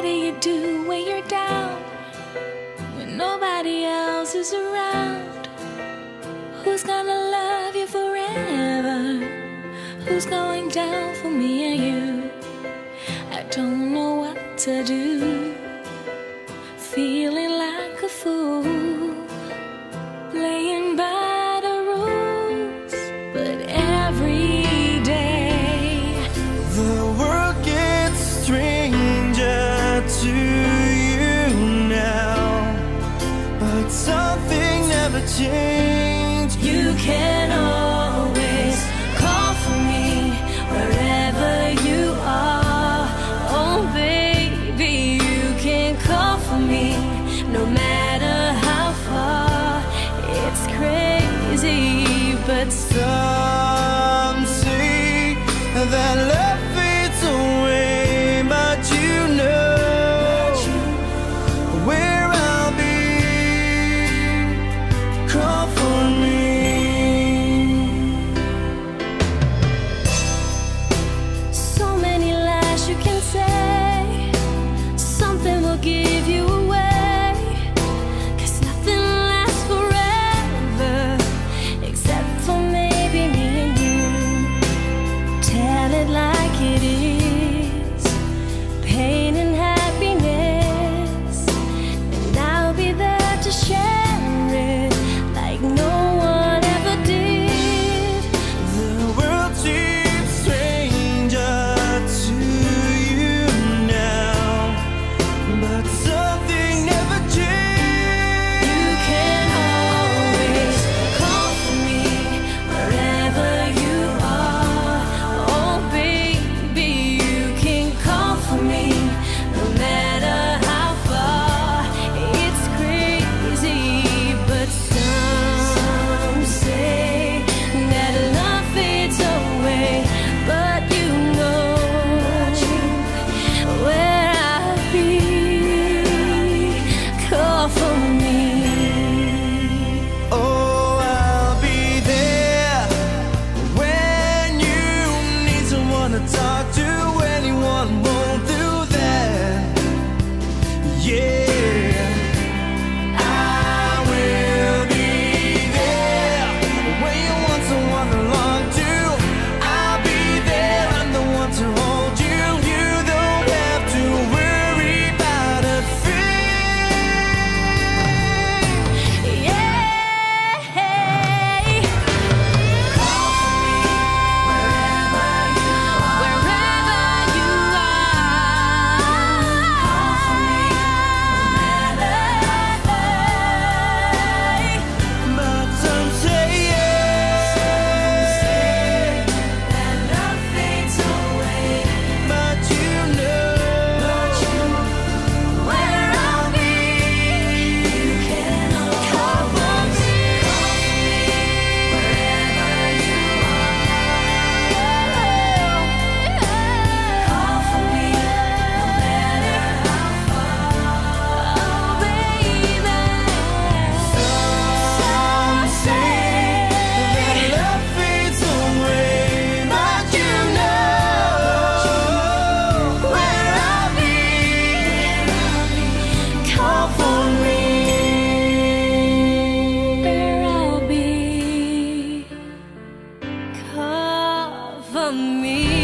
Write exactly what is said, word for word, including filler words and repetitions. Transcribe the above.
do you do when you're down, when nobody else is around? Who's gonna love you forever? Who's going down for me and you? I don't know what to do, feeling like a fool, playing by the rules. But every day the world gets stranger to you now, but something never changed. You can always call for me wherever you are. Oh baby, you can call for me no matter how far. It's crazy, but Some say that love fades away, but you know where I'll be. Call for me. so many lies you can say, something will give you away. 'Cause nothing lasts forever, except for maybe me and you. Tell it like it is, pain and happiness, and I'll be there to share it like no one ever did. The world seems stranger to you now, but something never changed. You can always call for me wherever you are. Oh baby, you can call for me no matter how far. It's crazy, but some say that love fades away. But you know where I'll be. Call for me. Oh, I'll be there when you need someone to talk to. Anyone won't do that. Yeah, I will be there when you want someone to belong to. I'll be there, I'm the one to hold you. You don't have to worry about a thing. Yeah, call for me wherever you are. Wherever you are, call for me no matter how far. But some say yeah, That love fades away. but you know Where I'll be, you can always call for me. Wherever you are, call for me no matter how far. Oh baby, some say that love fades away, but you know where I'll be. call for me. Where I'll be, call for me.